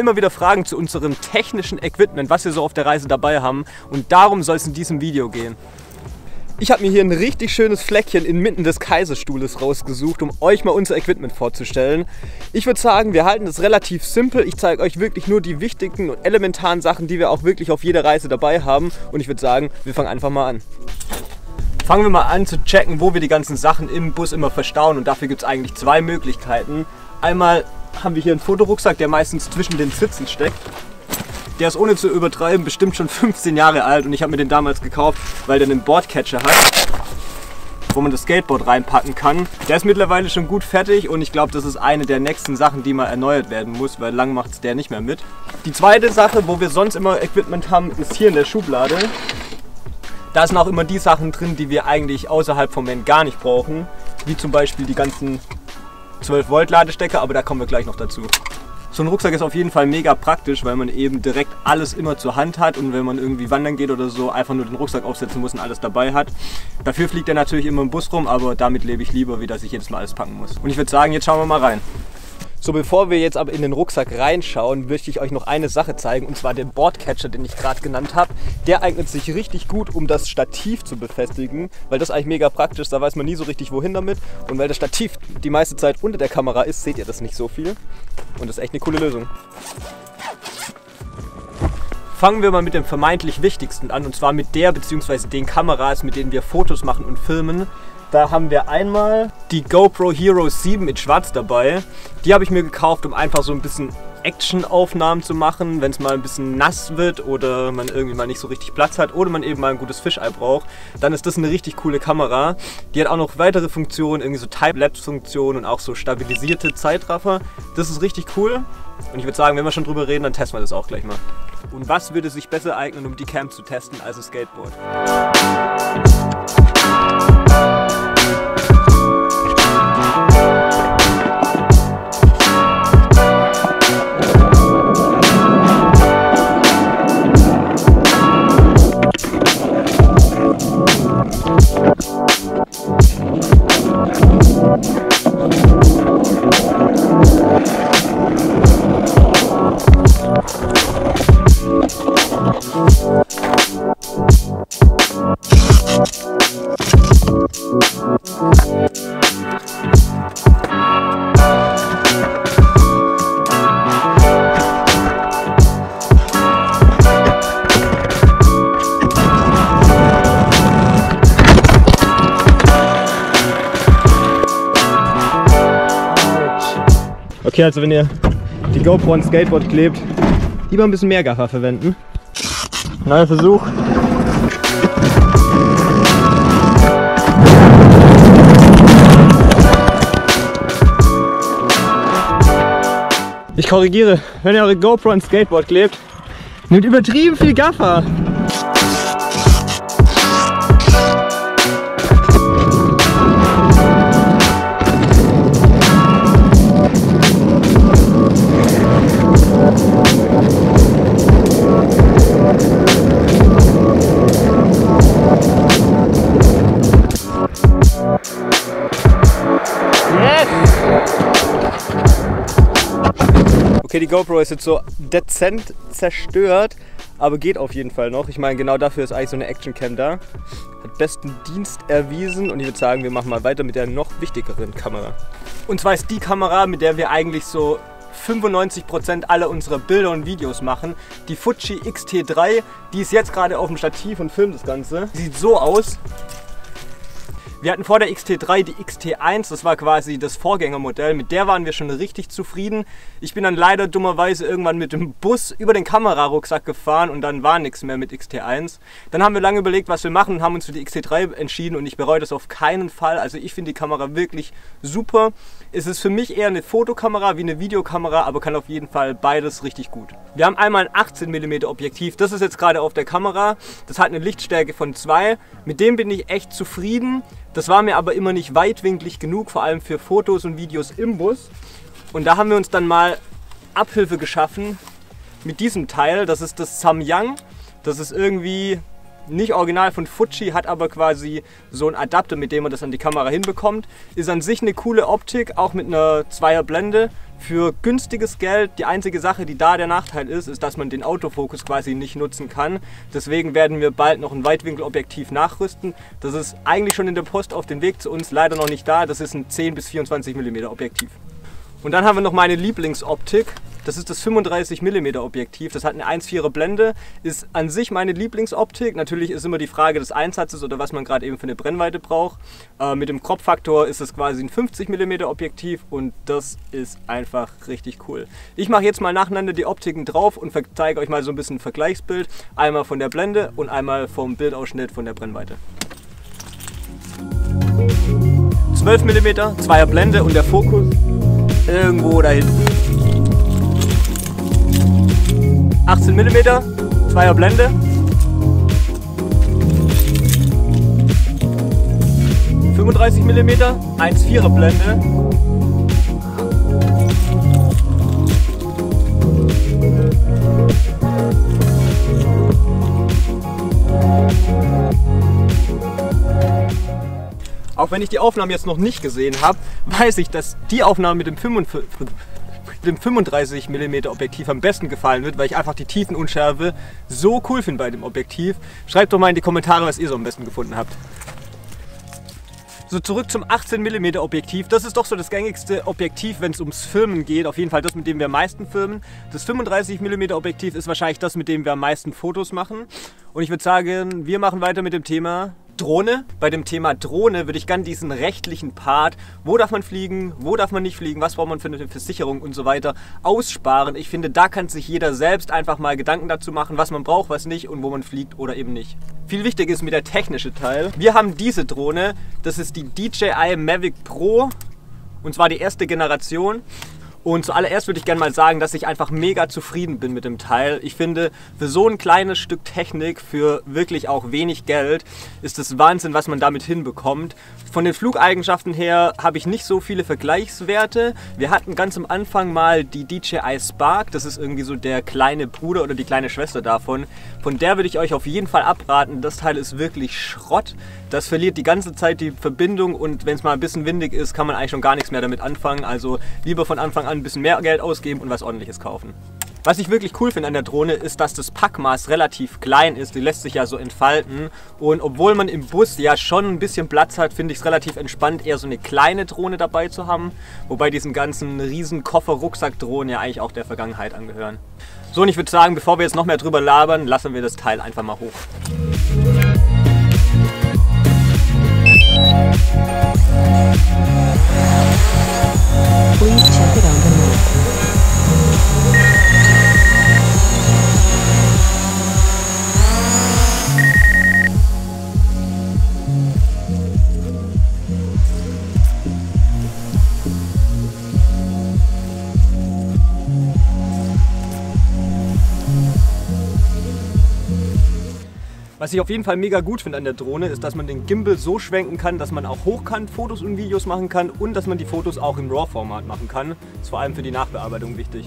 immer wieder Fragen zu unserem technischen Equipment, was wir so auf der Reise dabei haben, und darum soll es in diesem Video gehen. Ich habe mir hier ein richtig schönes Fleckchen inmitten des Kaiserstuhles rausgesucht, um euch mal unser Equipment vorzustellen. Ich würde sagen, wir halten das relativ simpel. Ich zeige euch wirklich nur die wichtigen und elementaren Sachen, die wir auch wirklich auf jeder Reise dabei haben. Und ich würde sagen, wir fangen einfach mal an. Fangen wir mal an zu checken, wo wir die ganzen Sachen im Bus immer verstauen. Und dafür gibt es eigentlich zwei Möglichkeiten. Einmal haben wir hier einen Fotorucksack, der meistens zwischen den Sitzen steckt. Der ist, ohne zu übertreiben, bestimmt schon 15 Jahre alt, und ich habe mir den damals gekauft, weil der einen Boardcatcher hat, wo man das Skateboard reinpacken kann. Der ist mittlerweile schon gut fertig, und ich glaube, das ist eine der nächsten Sachen, die mal erneuert werden muss, weil lang macht es der nicht mehr mit. Die zweite Sache, wo wir sonst immer Equipment haben, ist hier in der Schublade. Da sind auch immer die Sachen drin, die wir eigentlich außerhalb vom Van gar nicht brauchen, wie zum Beispiel die ganzen 12 Volt Ladestecker, aber da kommen wir gleich noch dazu. So ein Rucksack ist auf jeden Fall mega praktisch, weil man eben direkt alles immer zur Hand hat, und wenn man irgendwie wandern geht oder so, einfach nur den Rucksack aufsetzen muss und alles dabei hat. Dafür fliegt er natürlich immer im Bus rum, aber damit lebe ich lieber, wie dass ich jedes Mal alles packen muss. Und ich würde sagen, jetzt schauen wir mal rein. So, bevor wir jetzt aber in den Rucksack reinschauen, möchte ich euch noch eine Sache zeigen, und zwar den Boardcatcher, den ich gerade genannt habe. Der eignet sich richtig gut, um das Stativ zu befestigen, weil das eigentlich mega praktisch ist, da weiß man nie so richtig wohin damit. Und weil das Stativ die meiste Zeit unter der Kamera ist, seht ihr das nicht so viel. Und das ist echt eine coole Lösung. Fangen wir mal mit dem vermeintlich wichtigsten an, und zwar mit der bzw. den Kameras, mit denen wir Fotos machen und filmen. Da haben wir einmal die GoPro Hero 7 in schwarz dabei. Die habe ich mir gekauft, um einfach so ein bisschen Action-Aufnahmen zu machen, wenn es mal ein bisschen nass wird oder man irgendwie mal nicht so richtig Platz hat oder man eben mal ein gutes Fisheye braucht. Dann ist das eine richtig coole Kamera. Die hat auch noch weitere Funktionen, irgendwie so Time-Lapse-Funktionen und auch so stabilisierte Zeitraffer. Das ist richtig cool. Und ich würde sagen, wenn wir schon drüber reden, dann testen wir das auch gleich mal. Und was würde sich besser eignen, um die Cam zu testen, als ein Skateboard? Okay, also wenn ihr die GoPro ans Skateboard klebt, lieber ein bisschen mehr Gaffer verwenden. Neuer Versuch. Ich korrigiere, wenn ihr eure GoPro ans Skateboard klebt, nehmt übertrieben viel Gaffer. Okay, die GoPro ist jetzt so dezent zerstört, aber geht auf jeden Fall noch. Ich meine, genau dafür ist eigentlich so eine Action-Cam da. Hat besten Dienst erwiesen, und ich würde sagen, wir machen mal weiter mit der noch wichtigeren Kamera. Und zwar ist die Kamera, mit der wir eigentlich so 95% aller unserer Bilder und Videos machen. Die Fuji X-T3, die ist jetzt gerade auf dem Stativ und filmt das Ganze. Sieht so aus. Wir hatten vor der X-T3 die X-T1, das war quasi das Vorgängermodell, mit der waren wir schon richtig zufrieden. Ich bin dann leider dummerweise irgendwann mit dem Bus über den Kamerarucksack gefahren, und dann war nichts mehr mit X-T1. Dann haben wir lange überlegt, was wir machen, und haben uns für die X-T3 entschieden, und ich bereue das auf keinen Fall. Also ich finde die Kamera wirklich super. Es ist für mich eher eine Fotokamera wie eine Videokamera, aber kann auf jeden Fall beides richtig gut. Wir haben einmal ein 18 mm Objektiv, das ist jetzt gerade auf der Kamera. Das hat eine Lichtstärke von 2, mit dem bin ich echt zufrieden. Das war mir aber immer nicht weitwinklig genug, vor allem für Fotos und Videos im Bus. Und da haben wir uns dann mal Abhilfe geschaffen mit diesem Teil. Das ist das Samyang. Das ist irgendwie nicht original von Fuji, hat aber quasi so einen Adapter, mit dem man das an die Kamera hinbekommt. Ist an sich eine coole Optik, auch mit einer Zweierblende. Für günstiges Geld. Die einzige Sache, die da der Nachteil ist, ist, dass man den Autofokus quasi nicht nutzen kann. Deswegen werden wir bald noch ein Weitwinkelobjektiv nachrüsten. Das ist eigentlich schon in der Post auf den Weg zu uns, leider noch nicht da. Das ist ein 10 bis 24 mm Objektiv. Und dann haben wir noch meine Lieblingsoptik. Das ist das 35 mm Objektiv. Das hat eine 1,4er Blende. Ist an sich meine Lieblingsoptik. Natürlich ist immer die Frage des Einsatzes oder was man gerade eben für eine Brennweite braucht. Mit dem Crop-Faktor ist es quasi ein 50 mm Objektiv und das ist einfach richtig cool. Ich mache jetzt mal nacheinander die Optiken drauf und zeige euch mal so ein bisschen ein Vergleichsbild. Einmal von der Blende und einmal vom Bildausschnitt von der Brennweite. 12 mm, Zweier Blende und der Fokus irgendwo da hinten. 18 mm, Zweier Blende. 35 mm, 1,4er Blende. Auch wenn ich die Aufnahme jetzt noch nicht gesehen habe, weiß ich, dass die Aufnahme mit dem 35 mm Objektiv am besten gefallen wird, weil ich einfach die Tiefenunschärfe so cool finde bei dem Objektiv. Schreibt doch mal in die Kommentare, was ihr so am besten gefunden habt. So, zurück zum 18 mm Objektiv. Das ist doch so das gängigste Objektiv, wenn es ums Filmen geht. Auf jeden Fall das, mit dem wir am meisten filmen. Das 35 mm Objektiv ist wahrscheinlich das, mit dem wir am meisten Fotos machen. Und ich würde sagen, wir machen weiter mit dem Thema Drohne. Bei dem Thema Drohne würde ich gerne diesen rechtlichen Part, wo darf man fliegen, wo darf man nicht fliegen, was braucht man für eine Versicherung und so weiter, aussparen. Ich finde, da kann sich jeder selbst einfach mal Gedanken dazu machen, was man braucht, was nicht und wo man fliegt oder eben nicht. Viel wichtiger ist mir der technische Teil. Wir haben diese Drohne, das ist die DJI Mavic Pro und zwar die erste Generation. Und zuallererst würde ich gerne mal sagen, dass ich einfach mega zufrieden bin mit dem Teil. Ich finde, für so ein kleines Stück Technik, für wirklich auch wenig Geld, ist es Wahnsinn, was man damit hinbekommt. Von den Flugeigenschaften her habe ich nicht so viele Vergleichswerte. Wir hatten ganz am Anfang mal die DJI Spark, das ist irgendwie so der kleine Bruder oder die kleine Schwester davon. Von der würde ich euch auf jeden Fall abraten. Das Teil ist wirklich Schrott. Das verliert die ganze Zeit die Verbindung und wenn es mal ein bisschen windig ist, kann man eigentlich schon gar nichts mehr damit anfangen. Also lieber von Anfang an ein bisschen mehr Geld ausgeben und was Ordentliches kaufen. Was ich wirklich cool finde an der Drohne ist, dass das Packmaß relativ klein ist. Die lässt sich ja so entfalten und obwohl man im Bus ja schon ein bisschen Platz hat, finde ich es relativ entspannt, eher so eine kleine Drohne dabei zu haben. Wobei diesen ganzen riesen Koffer-Rucksack-Drohnen ja eigentlich auch der Vergangenheit angehören. So, und ich würde sagen, bevor wir jetzt noch mehr drüber labern, lassen wir das Teil einfach mal hoch. Please check it on the map. Was ich auf jeden Fall mega gut finde an der Drohne, ist, dass man den Gimbal so schwenken kann, dass man auch hochkant Fotos und Videos machen kann und dass man die Fotos auch im RAW-Format machen kann. Das ist vor allem für die Nachbearbeitung wichtig.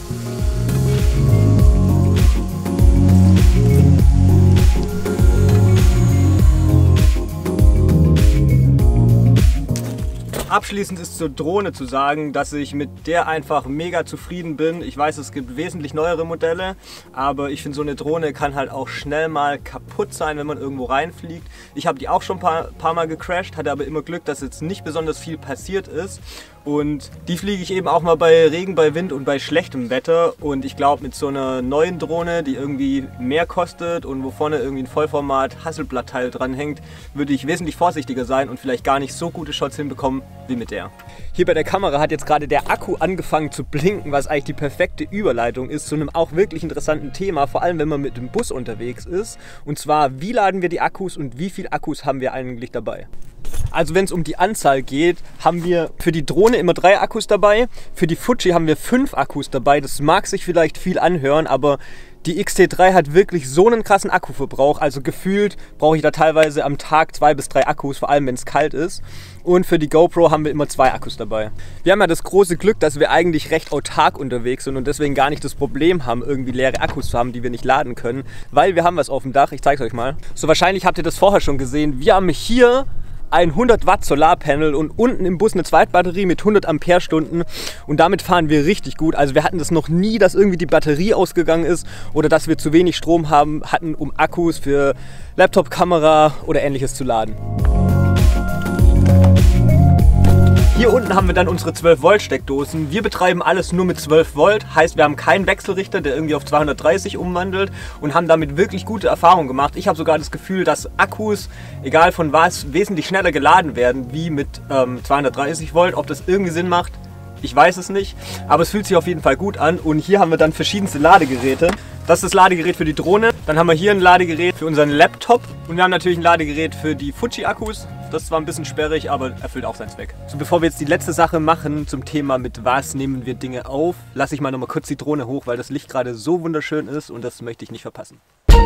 Abschließend ist zur Drohne zu sagen, dass ich mit der einfach mega zufrieden bin. Ich weiß, es gibt wesentlich neuere Modelle, aber ich finde, so eine Drohne kann halt auch schnell mal kaputt sein, wenn man irgendwo reinfliegt. Ich habe die auch schon ein paar Mal gecrashed, hatte aber immer Glück, dass jetzt nicht besonders viel passiert ist. Und die fliege ich eben auch mal bei Regen, bei Wind und bei schlechtem Wetter. Und ich glaube, mit so einer neuen Drohne, die irgendwie mehr kostet und wo vorne irgendwie ein Vollformat Hasselblattteil dran hängt, würde ich wesentlich vorsichtiger sein und vielleicht gar nicht so gute Shots hinbekommen wie mit der. Hier bei der Kamera hat jetzt gerade der Akku angefangen zu blinken, was eigentlich die perfekte Überleitung ist zu einem auch wirklich interessanten Thema, vor allem wenn man mit dem Bus unterwegs ist. Und zwar, wie laden wir die Akkus und wie viele Akkus haben wir eigentlich dabei? Also wenn es um die Anzahl geht, haben wir für die Drohne immer 3 Akkus dabei. Für die Fuji haben wir 5 Akkus dabei. Das mag sich vielleicht viel anhören, aber Die X-T3 hat wirklich so einen krassen Akkuverbrauch, also gefühlt brauche ich da teilweise am Tag 2 bis 3 Akkus, vor allem wenn es kalt ist. Und für die GoPro haben wir immer 2 Akkus dabei. Wir haben ja das große Glück, dass wir eigentlich recht autark unterwegs sind und deswegen gar nicht das Problem haben, irgendwie leere Akkus zu haben, die wir nicht laden können, weil wir haben was auf dem Dach. Ich zeige es euch mal. So, wahrscheinlich habt ihr das vorher schon gesehen. Wir haben hier ein 100 Watt Solarpanel und unten im Bus eine Zweitbatterie mit 100 Ampere-Stunden und damit fahren wir richtig gut. Also wir hatten das noch nie, dass irgendwie die Batterie ausgegangen ist oder dass wir zu wenig Strom hatten, um Akkus für Laptop, Kamera oder ähnliches zu laden. Hier unten haben wir dann unsere 12 Volt Steckdosen. Wir betreiben alles nur mit 12 Volt, heißt wir haben keinen Wechselrichter, der irgendwie auf 230 umwandelt und haben damit wirklich gute Erfahrungen gemacht. Ich habe sogar das Gefühl, dass Akkus, egal von was, wesentlich schneller geladen werden wie mit 230 Volt. Ob das irgendwie Sinn macht, ich weiß es nicht, aber es fühlt sich auf jeden Fall gut an. Und hier haben wir dann verschiedenste Ladegeräte. Das ist das Ladegerät für die Drohne. Dann haben wir hier ein Ladegerät für unseren Laptop und wir haben natürlich ein Ladegerät für die Fuji-Akkus. Das ist zwar ein bisschen sperrig, aber erfüllt auch seinen Zweck. So, bevor wir jetzt die letzte Sache machen zum Thema mit was nehmen wir Dinge auf, lasse ich mal noch mal kurz die Drohne hoch, weil das Licht gerade so wunderschön ist und das möchte ich nicht verpassen.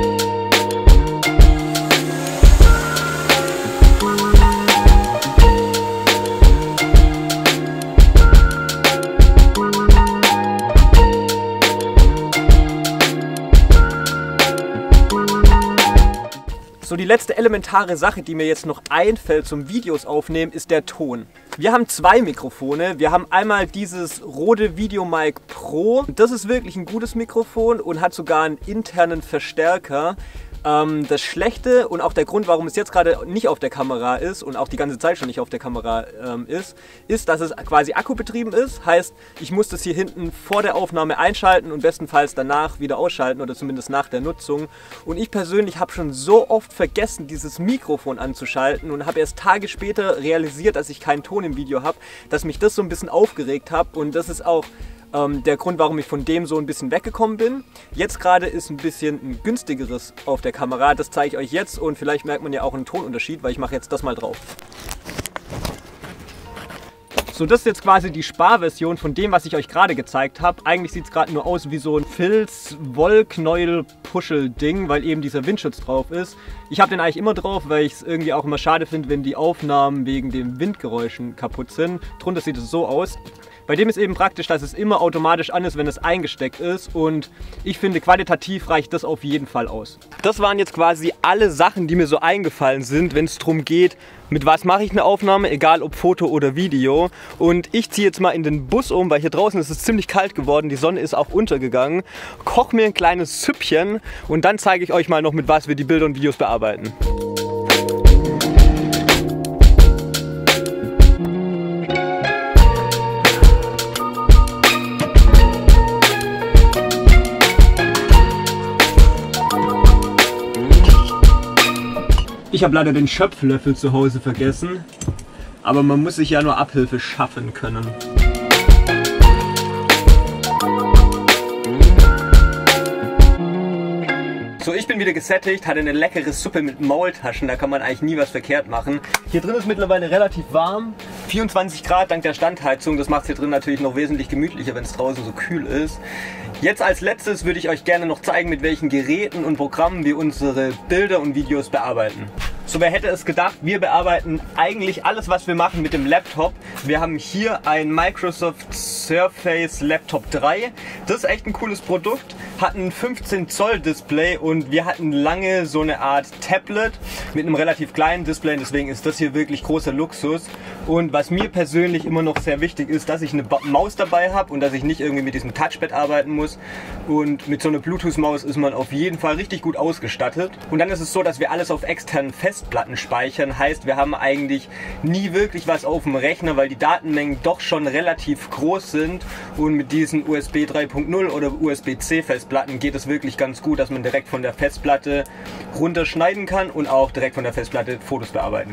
So, die letzte elementare Sache, die mir jetzt noch einfällt zum Videos aufnehmen, ist der Ton. Wir haben 2 Mikrofone. Wir haben einmal dieses Rode VideoMic Pro. Das ist wirklich ein gutes Mikrofon und hat sogar einen internen Verstärker. Das Schlechte und auch der Grund, warum es jetzt gerade nicht auf der Kamera ist und auch die ganze Zeit schon nicht auf der Kamera ist, dass es quasi akkubetrieben ist. Heißt, ich muss das hier hinten vor der Aufnahme einschalten und bestenfalls danach wieder ausschalten oder zumindest nach der Nutzung. Und ich persönlich habe schon so oft vergessen, dieses Mikrofon anzuschalten und habe erst Tage später realisiert, dass ich keinen Ton im Video habe, dass mich das so ein bisschen aufgeregt habe und das ist auch der Grund, warum ich von dem so ein bisschen weggekommen bin. Jetzt gerade ist ein bisschen ein günstigeres auf der Kamera. Das zeige ich euch jetzt und vielleicht merkt man ja auch einen Tonunterschied, weil ich mache jetzt das mal drauf. So, das ist jetzt quasi die Sparversion von dem, was ich euch gerade gezeigt habe. Eigentlich sieht es gerade nur aus wie so ein Filz-Wollknäuel-Puschel-Ding, weil eben dieser Windschutz drauf ist. Ich habe den eigentlich immer drauf, weil ich es irgendwie auch immer schade finde, wenn die Aufnahmen wegen den Windgeräuschen kaputt sind. Drunter sieht es so aus. Bei dem ist eben praktisch, dass es immer automatisch an ist, wenn es eingesteckt ist und ich finde, qualitativ reicht das auf jeden Fall aus. Das waren jetzt quasi alle Sachen, die mir so eingefallen sind, wenn es darum geht, mit was mache ich eine Aufnahme, egal ob Foto oder Video. Und ich ziehe jetzt mal in den Bus um, weil hier draußen ist es ziemlich kalt geworden, die Sonne ist auch untergegangen, koche mir ein kleines Süppchen und dann zeige ich euch mal noch, mit was wir die Bilder und Videos bearbeiten. Ich habe leider den Schöpflöffel zu Hause vergessen, aber man muss sich ja nur Abhilfe schaffen können. So, ich bin wieder gesättigt, hatte eine leckere Suppe mit Maultaschen, da kann man eigentlich nie was verkehrt machen. Hier drin ist mittlerweile relativ warm, 24 Grad dank der Standheizung, das macht es hier drin natürlich noch wesentlich gemütlicher, wenn es draußen so kühl ist. Jetzt als letztes würde ich euch gerne noch zeigen, mit welchen Geräten und Programmen wir unsere Bilder und Videos bearbeiten. So, wer hätte es gedacht, wir bearbeiten eigentlich alles, was wir machen, mit dem Laptop. Wir haben hier ein Microsoft Surface Laptop 3. Das ist echt ein cooles Produkt, hat ein 15 Zoll Display und wir hatten lange so eine Art Tablet mit einem relativ kleinen Display, deswegen ist das hier wirklich großer Luxus. Und was mir persönlich immer noch sehr wichtig ist, dass ich eine Maus dabei habe und dass ich nicht irgendwie mit diesem Touchpad arbeiten muss. Und mit so einer Bluetooth-Maus ist man auf jeden Fall richtig gut ausgestattet. Und dann ist es so, dass wir alles auf externen Festplatten speichern. Heißt, wir haben eigentlich nie wirklich was auf dem Rechner, weil die Datenmengen doch schon relativ groß sind. Und mit diesen USB 3.0 oder USB-C Festplatten geht es wirklich ganz gut, dass man direkt von der Festplatte runterschneiden kann und auch direkt von der Festplatte Fotos bearbeiten kann.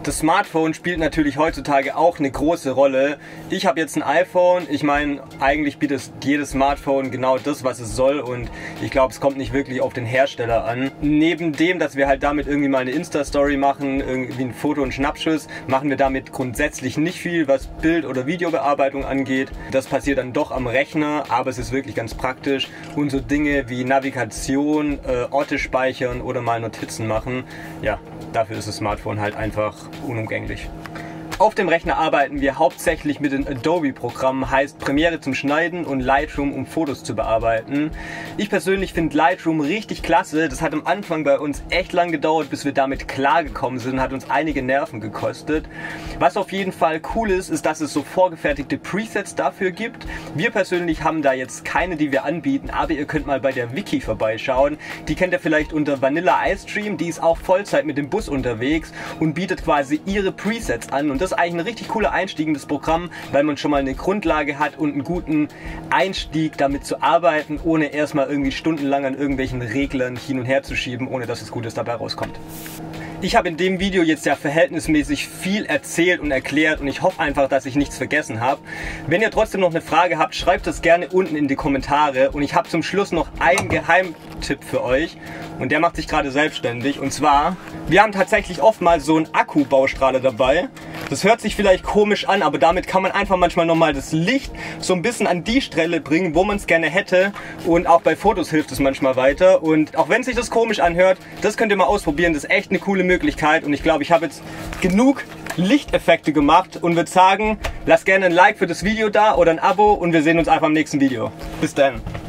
Das Smartphone spielt natürlich heutzutage auch eine große Rolle. Ich habe jetzt ein iPhone, ich meine, eigentlich bietet jedes Smartphone genau das, was es soll, und ich glaube, es kommt nicht wirklich auf den Hersteller an. Neben dem, dass wir halt damit irgendwie mal eine Insta-Story machen, irgendwie ein Foto und Schnappschuss, machen wir damit grundsätzlich nicht viel, was Bild- oder Videobearbeitung angeht. Das passiert dann doch am Rechner, aber es ist wirklich ganz praktisch. Und so Dinge wie Navigation, Orte speichern oder mal Notizen machen, ja, dafür ist das Smartphone halt einfach unumgänglich. Auf dem Rechner arbeiten wir hauptsächlich mit den Adobe-Programmen, heißt Premiere zum Schneiden und Lightroom, um Fotos zu bearbeiten. Ich persönlich finde Lightroom richtig klasse. Das hat am Anfang bei uns echt lang gedauert, bis wir damit klargekommen sind, hat uns einige Nerven gekostet. Was auf jeden Fall cool ist, ist, dass es so vorgefertigte Presets dafür gibt. Wir persönlich haben da jetzt keine, die wir anbieten, aber ihr könnt mal bei der Wiki vorbeischauen. Die kennt ihr vielleicht unter Vanilla Ice Stream, die ist auch Vollzeit mit dem Bus unterwegs und bietet quasi ihre Presets an. Und das ist eigentlich ein richtig cooler Einstieg in das Programm, weil man schon mal eine Grundlage hat und einen guten Einstieg damit zu arbeiten, ohne erstmal irgendwie stundenlang an irgendwelchen Reglern hin und her zu schieben, ohne dass es Gutes dabei rauskommt. Ich habe in dem Video jetzt ja verhältnismäßig viel erzählt und erklärt und ich hoffe einfach, dass ich nichts vergessen habe. Wenn ihr trotzdem noch eine Frage habt, schreibt das gerne unten in die Kommentare, und ich habe zum Schluss noch einen Geheimtipp für euch, und der macht sich gerade selbstständig, und zwar, wir haben tatsächlich oftmals so einen Akku-Baustrahler dabei. Das hört sich vielleicht komisch an, aber damit kann man einfach manchmal nochmal das Licht so ein bisschen an die Stelle bringen, wo man es gerne hätte, und auch bei Fotos hilft es manchmal weiter. Und auch wenn sich das komisch anhört, das könnt ihr mal ausprobieren, das ist echt eine coole Möglichkeit, und ich glaube, ich habe jetzt genug Lichteffekte gemacht und würde sagen, lasst gerne ein Like für das Video da oder ein Abo, und wir sehen uns einfach im nächsten Video. Bis dann.